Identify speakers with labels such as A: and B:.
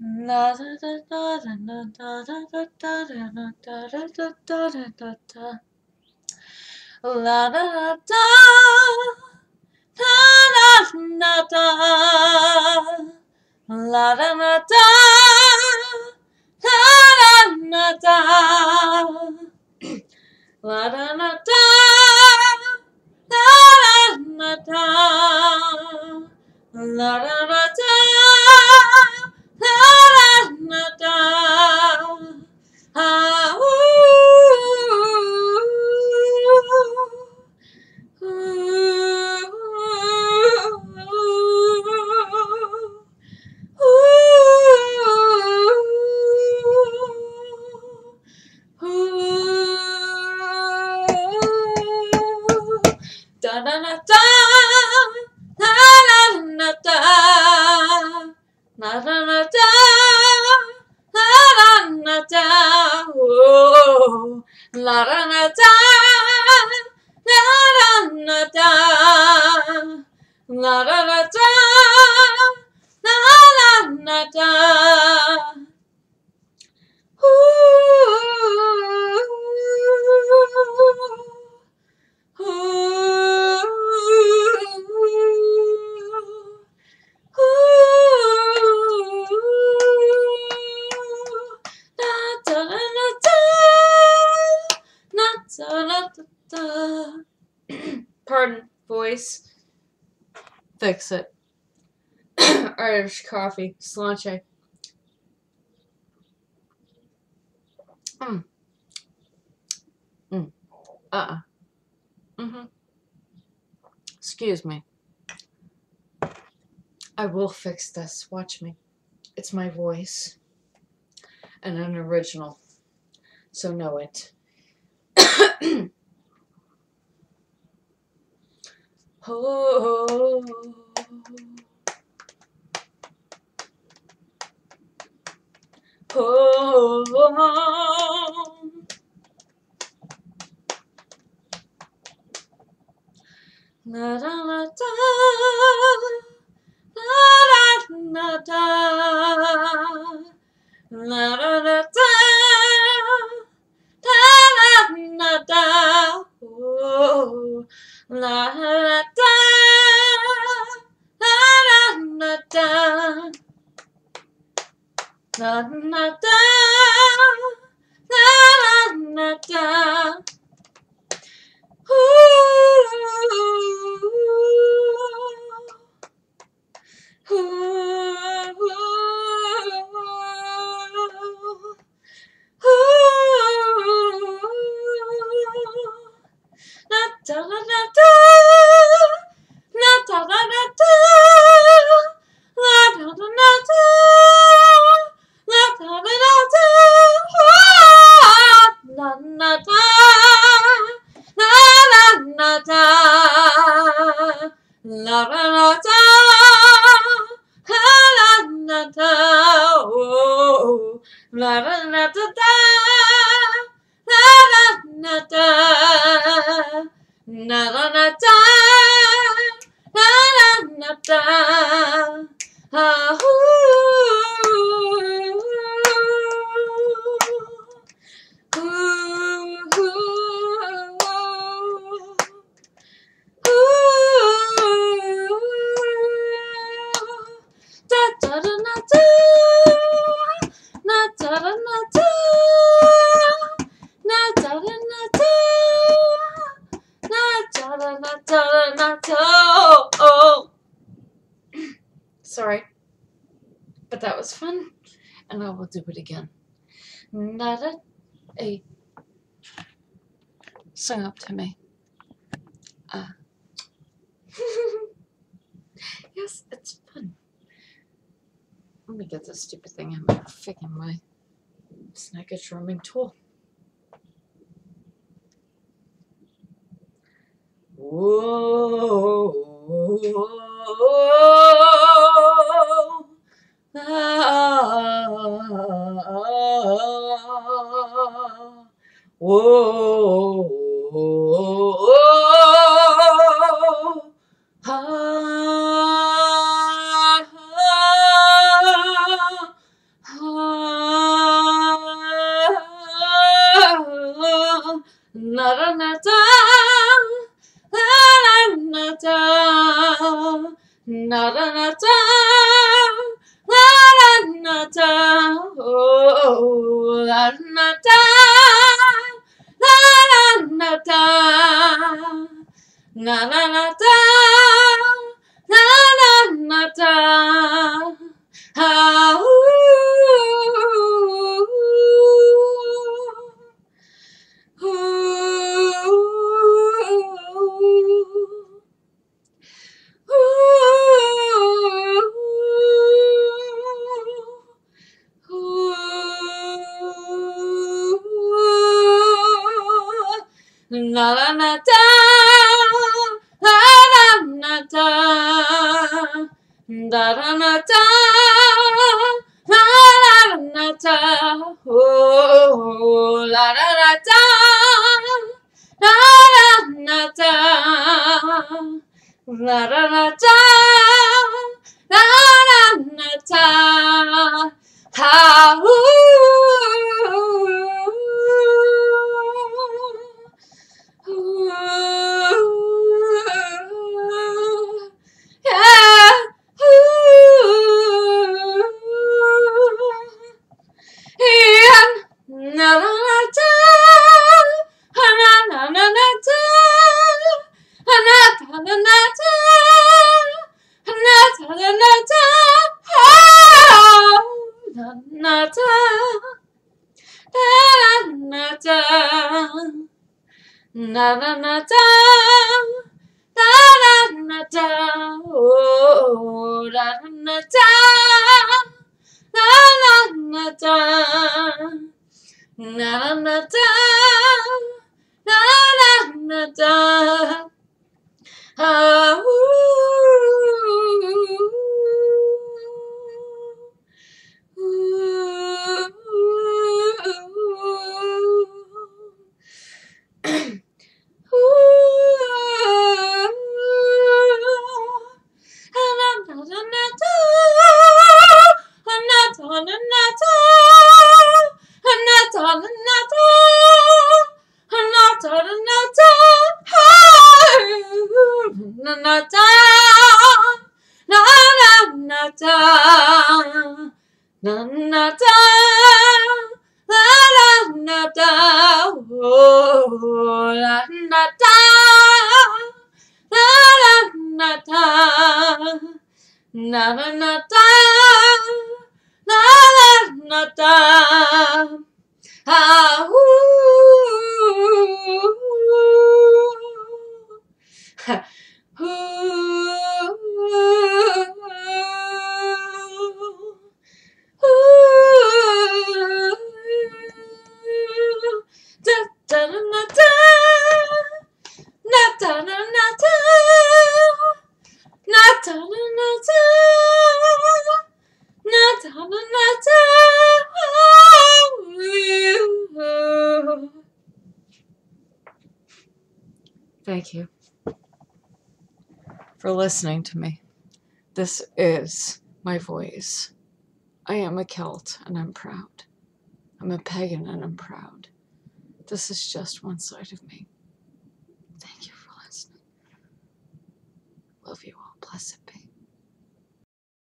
A: La da da da da da da da da da da da da da da da. La da da da da da da. La da da da da da da. La da da da da da da. La da da da da da da. Ah, da da da da da da da da da da da la da oh la da da da la da la da da da la da Pardon, voice. Fix it. Irish coffee, sláinte. Excuse me. I will fix this. Watch me. It's my voice. And an original. So know it. Oh. Oh. La da la da la da la da la da la da oh la da da la da la da la da Sorry, but that was fun, and I will do it again. Nada, a sing up to me. Yes, it's fun. Let me get this stupid thing out of my snacker drumming tool. Whoa. Whoa. na da, oh la na da, la la na da, na na na da, la la na da, ah la la na da, la la na da, da da na da, la la na da, oh la la na da, la la na da, la la na da, la la na da, ha na na na da, da da na da, oh da na da, da da na da, na na da, da da na da, ah na na na da, la la na da, ah da da na da, na da na na da, na da na na da, na da na na da. Thank you for listening to me. This is my voice. I am a Celt and I'm proud. I'm a pagan and I'm proud. This is just one side of me. Thank you for listening. Love you all. Blessed.